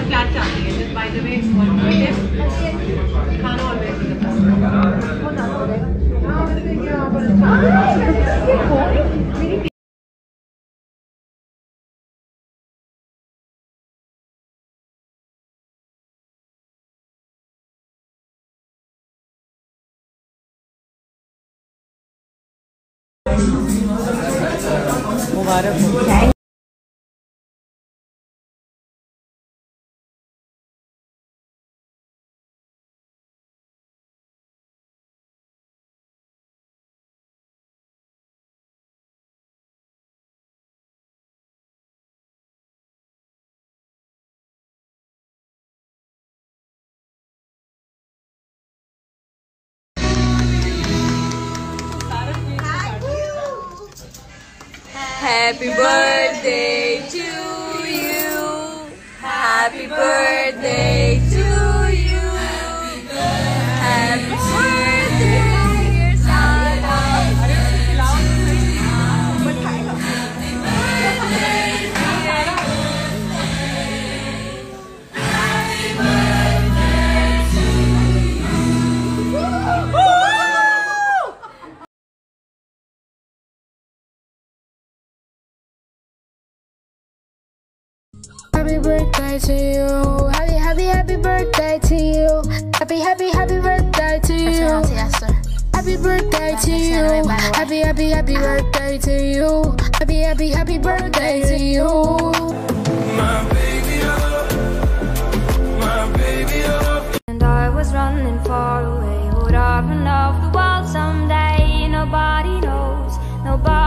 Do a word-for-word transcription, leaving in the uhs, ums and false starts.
Flat चाहती है. Just by the way, one more tip. खाना always with the phone. बहुत ज़्यादा हो जाएगा. हाँ वैसे यहाँ पर अच्छा. ये फोन मेरी मुबारक हो. Happy birthday to you. Happy birthday to you. Happy birthday, dear Sada. Happy birthday to you. Happy, happy, happy birthday to you. Happy, happy, happy birthday to you. Happy birthday to you. Happy, happy, happy birthday to you. Happy, happy, happy birthday to you. My baby up, my baby up. And I was running far away. Would I run off the world someday? Nobody knows. Nobody.